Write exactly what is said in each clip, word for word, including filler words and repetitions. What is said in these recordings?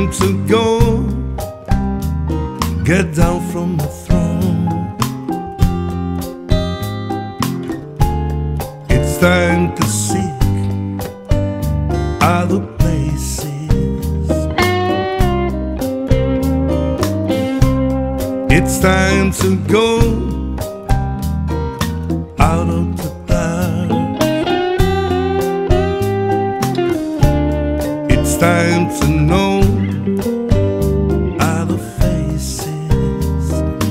time to go, get down from the throne. It's time to seek other places. It's time to go out of the dark. It's time to know other faces.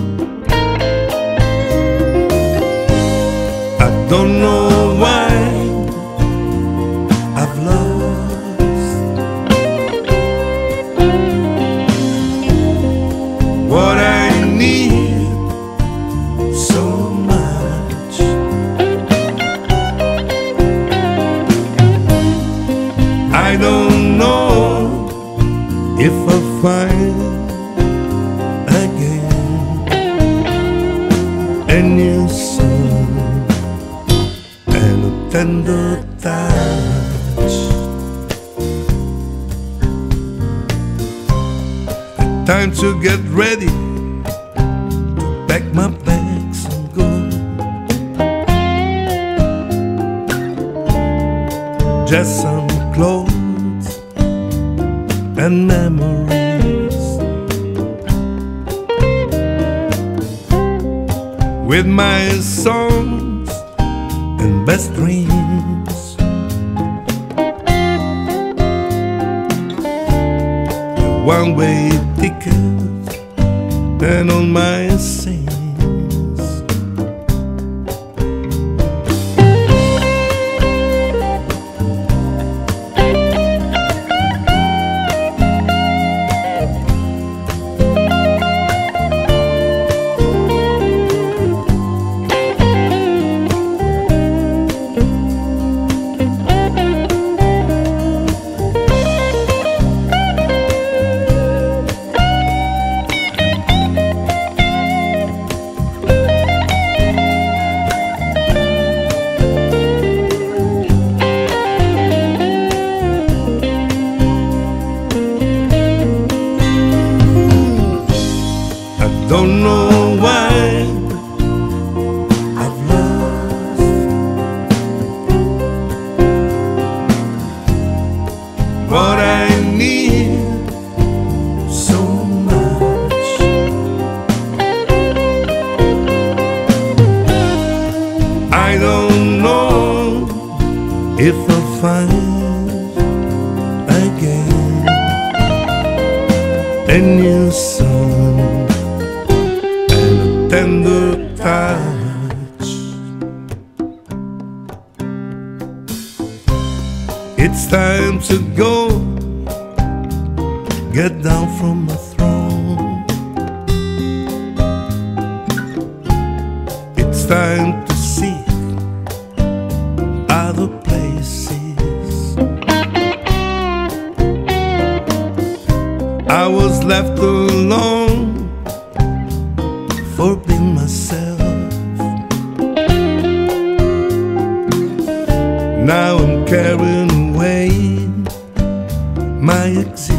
I don't know why I've lost what I need so much. I don't know if I'll find again a new sun and a tender touch. Time to get ready to pack my bags and go. Just some clothes and memories, with my songs and best dreams. A one-way ticket and all my sins. Don't know why I've lost what I need so much. I don't know if I'll find again a new song, tender touch. It's time to go, get down from the throne. It's time to seek other places. I was left alone for being myself. Now I'm carrying away my existence.